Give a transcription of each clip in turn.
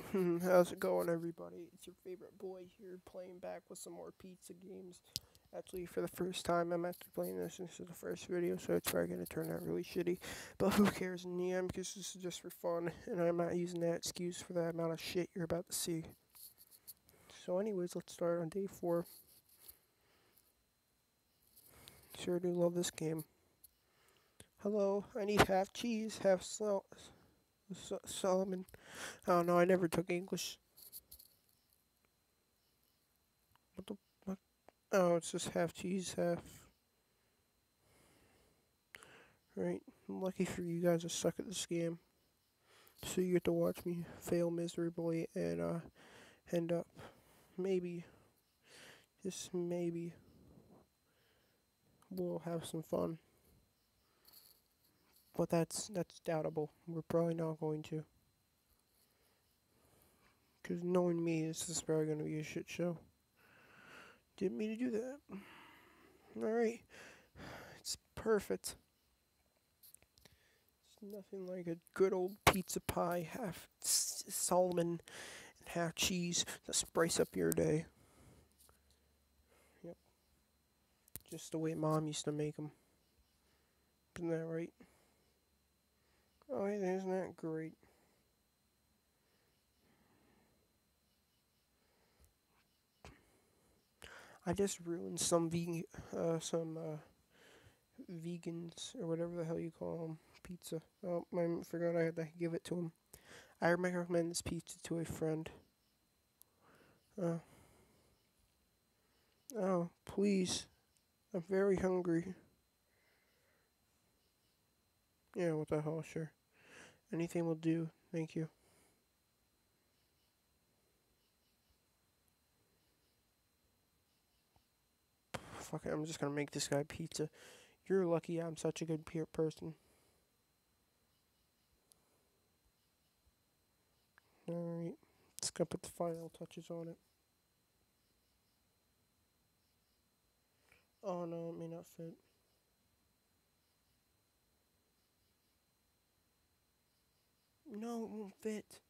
How's it going, everybody? It's your favorite boy here, playing back with some more pizza games. Actually, for the first time, I'm actually playing this. This is the first video, so it's probably going to turn out really shitty. But who cares in the end, because this is just for fun, and I'm not using that excuse for the amount of shit you're about to see. So anyways, let's start on day 4. Sure do love this game. Hello, I need half cheese, half Solomon. Oh no, I never took English. What the fuck? Oh, it's just half cheese, half. Right. Lucky for you guys, I suck at this game. So you get to watch me fail miserably and end up maybe, just maybe, we'll have some fun. But that's doubtable. We're probably not going to. Because knowing me, this is probably going to be a shit show. Didn't mean to do that. Alright. It's perfect. It's nothing like a good old pizza pie, half Solomon and half cheese to spice up your day. Yep. Just the way Mom used to make them. Isn't that right? Oh, hey, isn't that great? I just ruined some vegans or whatever the hell you call them pizza. Oh, I forgot I had to give it to him. I recommend this pizza to a friend. Uh, oh, please, I'm very hungry. Yeah, what the hell? Sure, anything will do. Thank you. Fuck it, I'm just gonna make this guy pizza. You're lucky I'm such a good peer person. Alright, just gonna put the final touches on it. Oh no, it may not fit. No, it won't fit.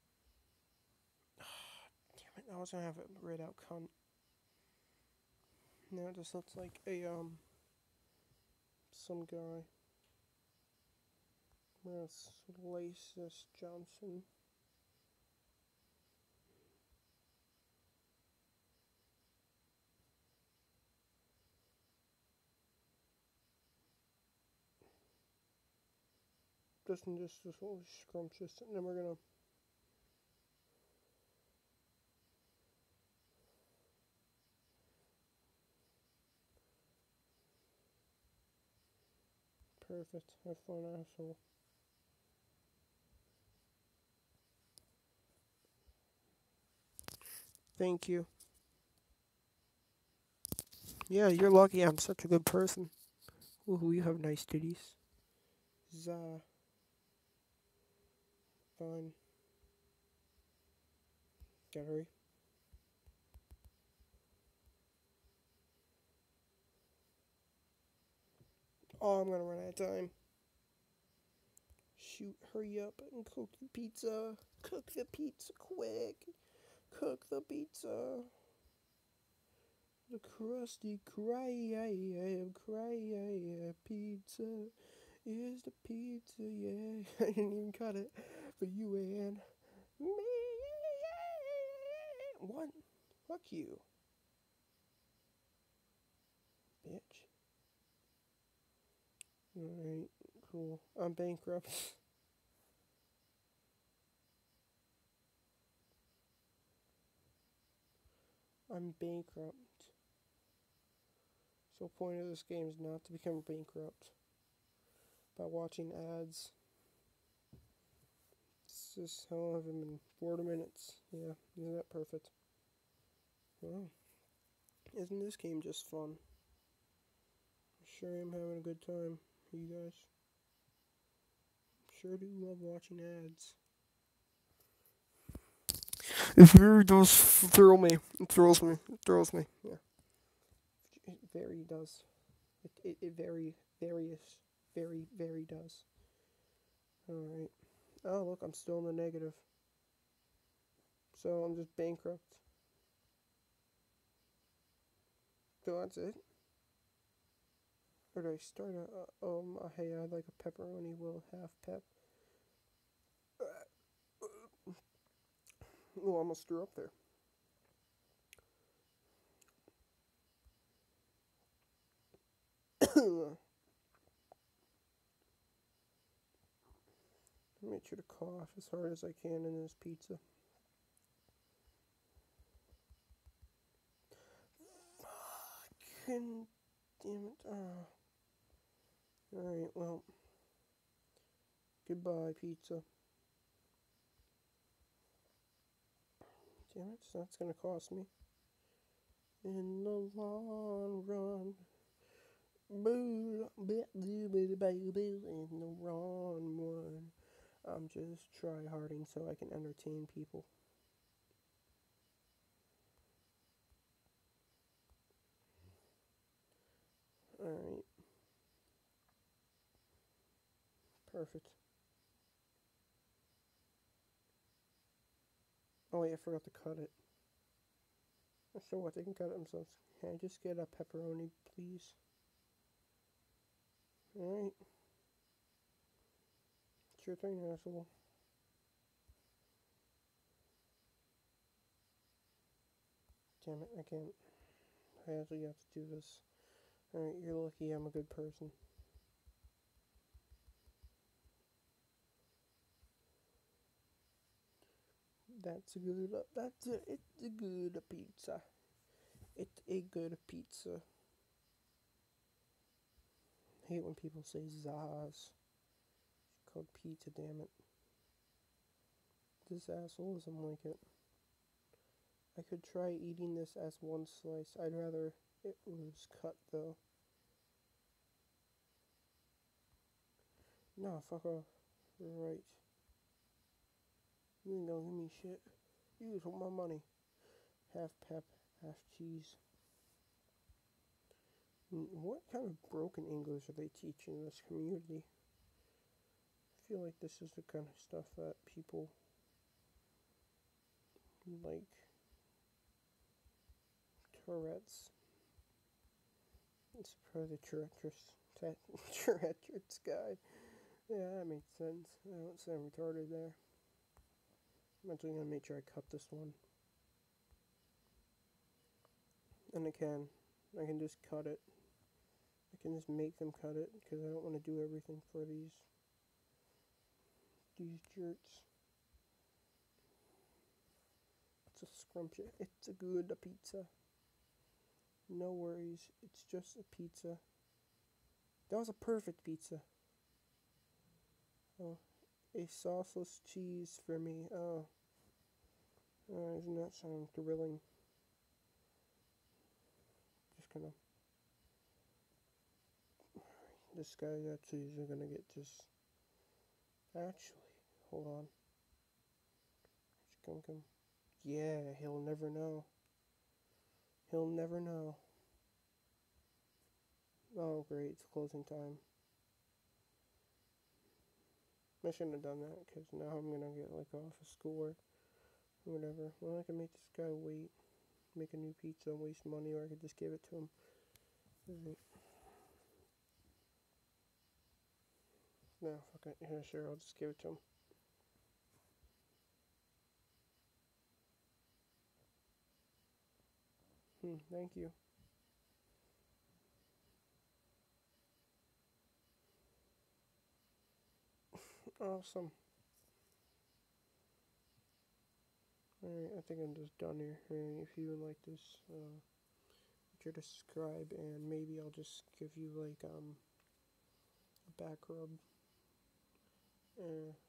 Damn it, I was gonna have it right out cunt. Now it just looks like some guy. I'm gonna slice this Johnson. Just this little scrumptious, and then we're gonna. Perfect. Have fun, asshole. Thank you. Yeah, you're lucky I'm such a good person. Ooh, you have nice titties. Zah. Fine. Gotta hurry. Oh, I'm gonna run out of time. Shoot, hurry up and cook the pizza. Cook the pizza quick. Cook the pizza. The crusty cry pizza is the pizza, yeah. I didn't even cut it for you and me. What? Fuck you, bitch. Alright, cool. I'm bankrupt. I'm bankrupt. So the point of this game is not to become bankrupt by watching ads. It's just how long have I been? 40 minutes. Yeah, isn't that perfect? Well, isn't this game just fun? I sure am having a good time. You guys sure do love watching ads. It really does thrill me. It thrills me. It thrills me. Yeah. It very does. It very does. Alright. Oh, look, I'm still in the negative. So I'm just bankrupt. So that's it. Or do I start hey, I'd like a pepperoni, will half pep. Oh, almost threw up there. Make sure to cough as hard as I can in this pizza. Fucking damn it. Oh. Alright, well. Goodbye, pizza. Damn it, so that's gonna cost me. In the long run. Boo, boo, boo, boo, boo, boo, in the wrong one. I'm just try-harding so I can entertain people. Alright. Perfect. Oh wait, I forgot to cut it. So what, they can cut it themselves. Can I just get a pepperoni, please? Alright. Sure thing, asshole. Damn it, I can't. I actually have to do this. Alright, you're lucky I'm a good person. It's a good pizza. It's a good pizza. I hate when people say Zaz. It's called pizza, damn it. This asshole doesn't like it. I could try eating this as one slice. I'd rather it was cut though. No, fuck off. Right. You ain't gonna give me shit. You just want my money. Half pep, half cheese. What kind of broken English are they teaching in this community? I feel like this is the kind of stuff that people like. Tourette's. It's probably the Tourette's guy. Yeah, that makes sense. I don't sound retarded there. I'm actually gonna make sure I cut this one. And I can just cut it. I can just make them cut it because I don't want to do everything for these jerks. It's a scrumptious. It's a good pizza. No worries. It's just a pizza. That was a perfect pizza. Oh, a sauceless cheese for me. Oh, doesn't that sound thrilling? Just gonna. This guy actually is gonna get just. Actually, hold on. Come. Yeah, he'll never know. He'll never know. Oh, great, it's closing time. I shouldn't have done that, because now I'm gonna get, like, off of schoolwork. Or whatever. Well, I can make this guy wait. Make a new pizza and waste money, or I could just give it to him. Right. No, fuck it. Yeah, sure, I'll just give it to him. Thank you. Awesome. Alright, I think I'm just done here. If you would like this, make sure to subscribe, and maybe I'll just give you, like, a back rub.